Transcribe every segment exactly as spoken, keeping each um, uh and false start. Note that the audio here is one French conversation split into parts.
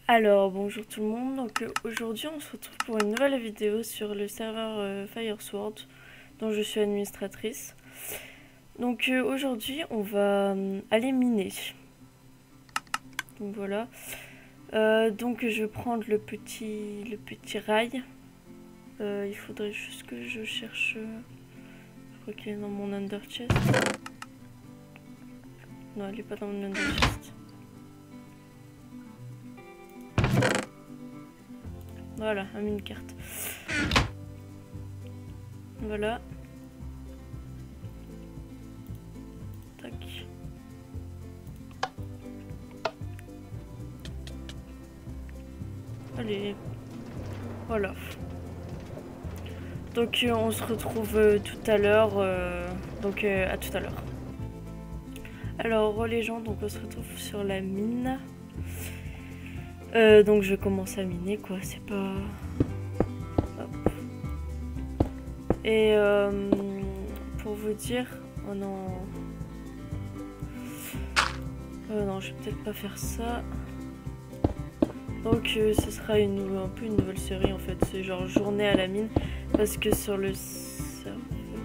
Alors bonjour tout le monde, donc euh, aujourd'hui on se retrouve pour une nouvelle vidéo sur le serveur euh, Firesword dont je suis administratrice. Donc euh, aujourd'hui on va euh, aller miner. Donc voilà. Euh, donc je vais prendre le petit, le petit rail. Euh, il faudrait juste que je cherche... Euh, je crois qu'il est dans mon under chest. Non, il est pas dans mon under chest. Voilà, un mine-carte. Voilà. Tac. Allez. Voilà. Donc euh, on se retrouve euh, tout à l'heure. Euh, donc euh, à tout à l'heure. Alors les gens, donc on se retrouve sur la mine. Euh, donc je commence à miner quoi, c'est pas... Hop. Et euh, pour vous dire... Oh non... Euh, non, je vais peut-être pas faire ça. Donc euh, ce sera une, un peu une nouvelle série en fait, c'est genre journée à la mine. Parce que sur le serveur...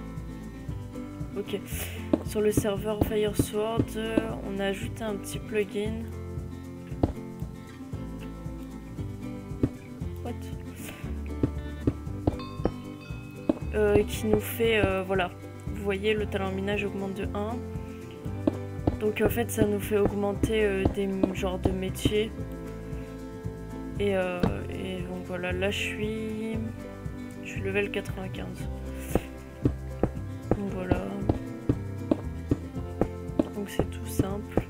Ok. Sur le serveur Firesword, euh, on a ajouté un petit plugin. What? Euh, qui nous fait, euh, voilà, vous voyez le talent minage augmente de un. Donc en fait ça nous fait augmenter euh, des genres de métiers. Et, euh, et donc voilà, là je suis, je suis level quatre-vingt-quinze. Donc voilà. Donc c'est tout simple.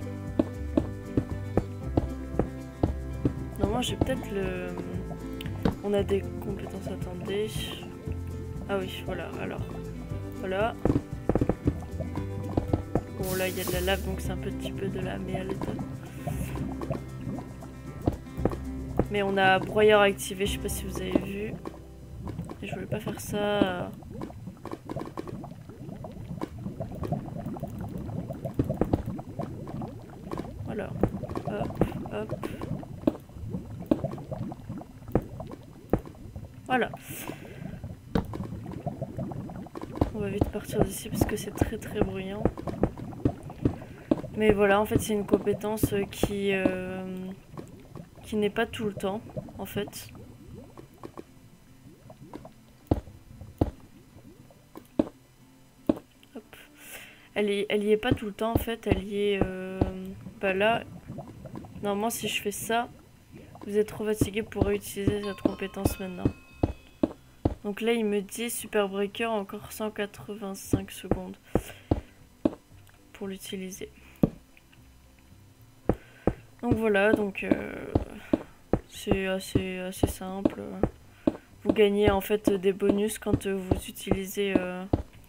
Normalement j'ai peut-être le... On a des compétences, attendez. Ah oui, voilà, alors. Voilà. Bon là il y a de la lave donc c'est un petit peu de la merde. Mais on a broyeur activé, je sais pas si vous avez vu. Et je voulais pas faire ça. Voilà. Hop, hop. Voilà. On va vite partir d'ici parce que c'est très très bruyant. Mais voilà, en fait c'est une compétence qui... Euh, qui n'est pas tout le temps, en fait. Hop. Elle, est, elle y est pas tout le temps, en fait. Elle y est... Euh, bah là, normalement, si je fais ça, vous êtes trop fatigué pour réutiliser cette compétence maintenant. Donc là, il me dit Super Breaker, encore cent quatre-vingt-cinq secondes pour l'utiliser. Donc voilà, donc... Euh, c'est assez, assez simple. Vous gagnez en fait des bonus quand vous utilisez euh,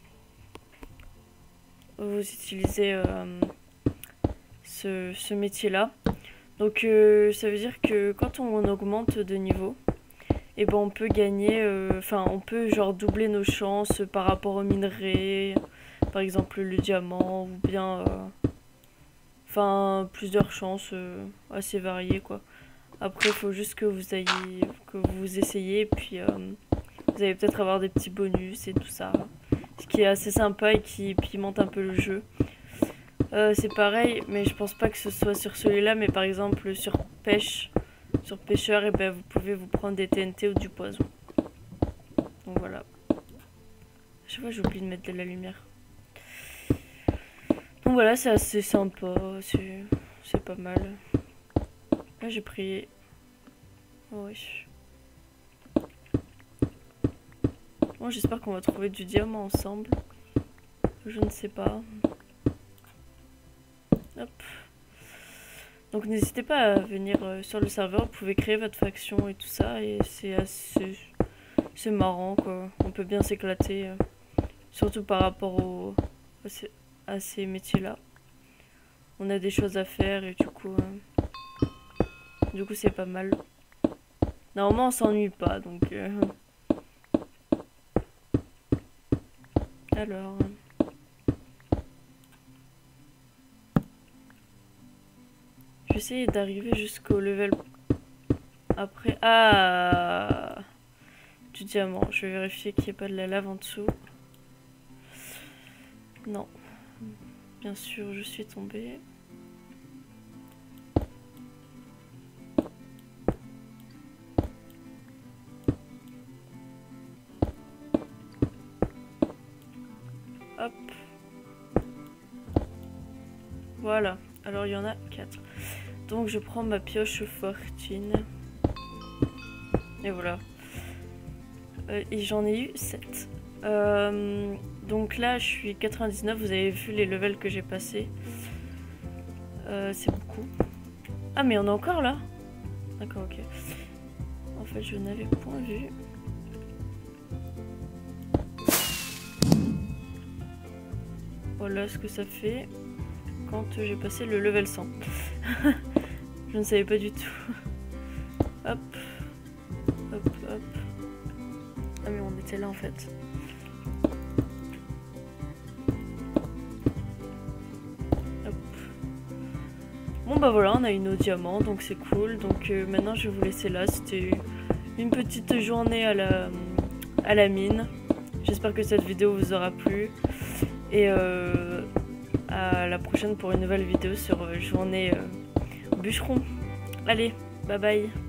vous utilisez euh, ce, ce métier là. Donc euh, ça veut dire que quand on augmente de niveau, et eh ben on peut gagner, enfin euh, on peut genre doubler nos chances par rapport aux minerais, par exemple le diamant ou bien enfin euh, plusieurs chances euh, assez variées quoi. Après, il faut juste que vous ayez, que vous essayez, et puis euh, vous allez peut-être avoir des petits bonus et tout ça. Ce qui est assez sympa et qui pimente un peu le jeu. Euh, c'est pareil, mais je pense pas que ce soit sur celui-là, mais par exemple sur pêche, sur pêcheur, et ben vous pouvez vous prendre des T N T ou du poison. Donc voilà. Je vois, j'oublie de mettre de la lumière. Donc voilà, c'est assez sympa, c'est pas mal. Là, j'ai pris... Oh, oui. Bon, j'espère qu'on va trouver du diamant ensemble. Je ne sais pas. Hop. Donc n'hésitez pas à venir sur le serveur. Vous pouvez créer votre faction et tout ça. Et c'est assez... C'est marrant, quoi. On peut bien s'éclater. Surtout par rapport au... à ces métiers-là. On a des choses à faire et du coup... Du coup, c'est pas mal. Normalement, on s'ennuie pas, donc... Euh... Alors... Je vais essayer d'arriver jusqu'au level Après, ah, du diamant. Je vais vérifier qu'il n'y ait pas de la lave en dessous. Non. Bien sûr, je suis tombée. Hop. Voilà. Alors, il y en a quatre. Donc, je prends ma pioche fortune. Et voilà. Euh, et j'en ai eu sept. Euh, donc là, je suis quatre-vingt-dix-neuf. Vous avez vu les levels que j'ai passés. Euh, c'est beaucoup. Ah, mais on est encore là? D'accord, ok. En fait, je n'avais point vu. Voilà ce que ça fait quand j'ai passé le level cent. Je ne savais pas du tout. Hop. Hop, hop. Ah mais on était là en fait. Hop. Bon bah voilà, on a eu nos diamants, donc c'est cool. Donc euh, maintenant je vais vous laisser là. C'était une petite journée à la, à la mine. J'espère que cette vidéo vous aura plu. Et euh, à la prochaine pour une nouvelle vidéo sur euh, journée euh, bûcheron. Allez, bye bye.